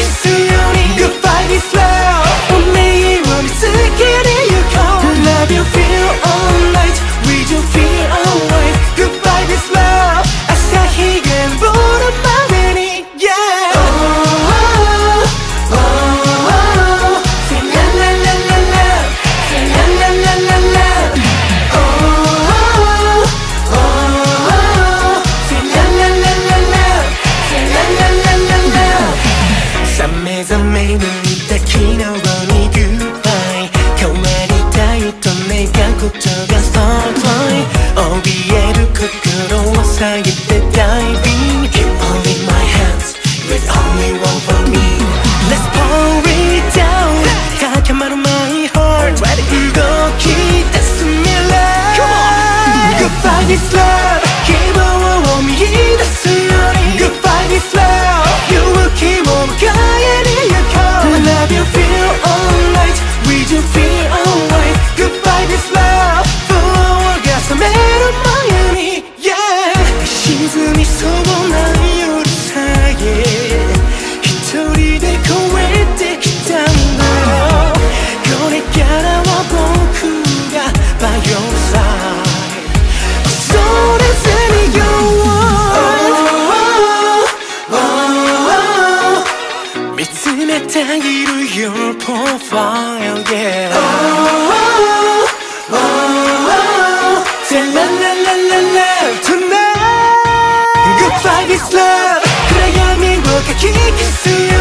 すように Goodbye this love 運命を見つけてゆこう Love you feel alright With you feel alright Goodbye this love 朝日が昇るまでに Yeah Oh oh oh Say la la la la la Say la la la la la Oh oh oh Say la la la la la Say la la la la la 覚め覚め抜いた昨日に Goodbye 変わりたいと願うことが Starlight 怯える心を下げて Diving Keep holding my hands With only one for me Let's pour it down 高まる my heart 動き出す未来 Goodbye this love 希望を見出すように Goodbye this love 勇気を迎えに行こう Love you feel alright With you feel alright Goodbye this love 不安が覚める前に Yeah 沈みそうな夜さえ一人で越えてきたんだよこれからは僕が By your side 恐れずに Go on 見つめている Your profile Yeah Say la la la la la Tonight Goodbye this love 暗闇をかき消すよ